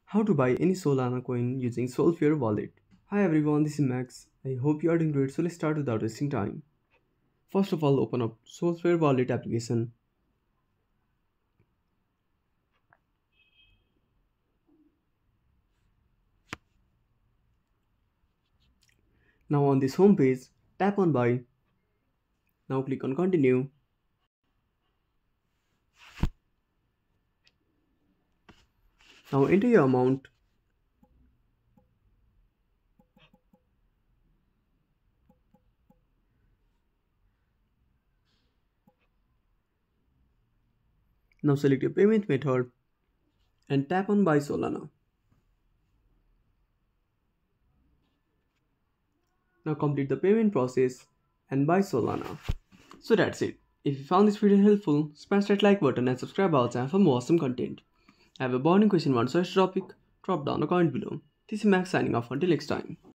How to buy any Solana coin using Solflare Wallet. Hi everyone, this is Max. I hope you are doing great, so let's start without wasting time. First of all, open up Solflare Wallet application. Now on this home page, tap on buy. Now click on continue. Now enter your amount. Now select your payment method and tap on buy Solana. Now complete the payment process and buy Solana. So that's it. If you found this video helpful, smash that like button and subscribe our channel for more awesome content. Have a burning question, one such topic? Drop down a comment below. This is Max signing off until next time.